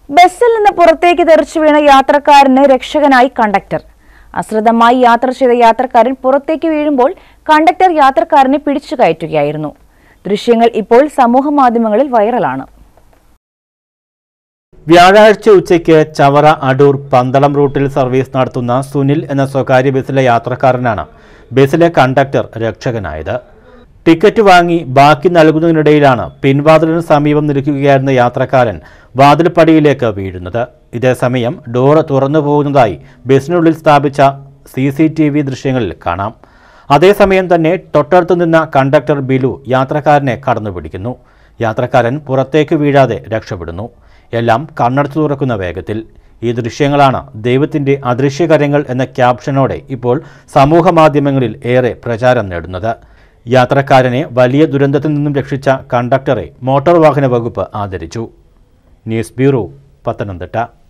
ബസ്സിൽ നിന്ന് പുറത്തേക്ക് തെറിച്ചു വീണ യാത്രക്കാരന് രക്ഷകനായി കണ്ടക്ടർ. അശ്രദ്ധമായി യാത്ര ചെയ്ത യാത്രക്കാരൻ പുറത്തേക്ക് വീഴുമ്പോൾ കണ്ടക്ടർ യാത്രക്കാരനെ പിടിച്ചു കയറ്റുകയായിരുന്നു. ദൃശ്യങ്ങൾ ഇപ്പോൾ സമൂഹമാധ്യമങ്ങളിൽ വൈറലാണ്. വ്യാഴാഴ്ച ഉച്ചയ്ക്ക് ചവറ അടൂർ പന്തളം റൂട്ടിൽ സർവീസ് നടത്തുന്ന സുനിൽ എന്ന സ്വകാര്യ ബസ്സിലെ യാത്രക്കാരനാണ് ബസ്സിലെ കണ്ടക്ടർ രക്ഷകനായത്. ടിക്കറ്റ് വാങ്ങി ബാക്കി നൽകുന്നതിനിടയിലാണ് പിൻവാതിലിന് സമീപം നിൽക്കുകയായിരുന്ന യാത്രക്കാരൻ വാതിൽപ്പടിയിലേക്ക് വീഴുന്നത്. ഇതേസമയം ഡോർ തുറന്നു പോകുന്നതായി ബസ്സിനുള്ളിൽ സ്ഥാപിച്ച CCTV ദൃശ്യങ്ങളിൽ കാണാം. അതേസമയം തന്നെ തൊട്ടടുത്ത് നിന്ന കണ്ടക്ടർ ബിലു യാത്രക്കാരനെ കടന്നുപിടിക്കുന്നു. യാത്രക്കാരൻ പുറത്തേക്ക് വീഴാതെ രക്ഷപ്പെടുന്നു. എല്ലാം കണ്ണടച്ചു തുറക്കുന്ന വേഗത്തിൽ. ഈ ദൃശ്യങ്ങളാണ് ദൈവത്തിൻ്റെ അദൃശ്യകരങ്ങൾ എന്ന ക്യാപ്ഷനോടെ ഇപ്പോൾ സമൂഹമാധ്യമങ്ങളിൽ ഏറെ പ്രചാരം നേടുന്നത്. യാത്രക്കാരനെ വലിയ ദുരന്തത്തിൽ നിന്നും രക്ഷിച്ച കണ്ടക്ടറെ മോട്ടോർ വാഹന വകുപ്പ് ആദരിച്ചു. News bureau, Pathanamthitta.